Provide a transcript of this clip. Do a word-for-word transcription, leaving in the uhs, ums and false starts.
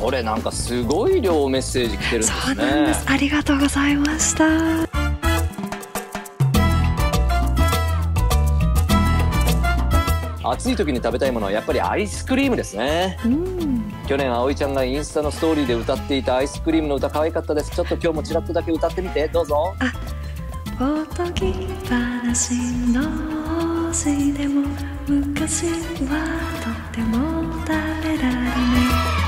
これなんかすごい量メッセージ来てるんですね。 そうなんです。ありがとうございました。 暑い時に食べたいものはやっぱりアイスクリームですね。 うん、 去年葵ちゃんがインスタのストーリーで歌っていたアイスクリームの歌可愛かったです。ちょっと今日もちらっとだけ歌ってみて、どうぞ。 あ、おとぎ話の星でも昔はとっても食べられない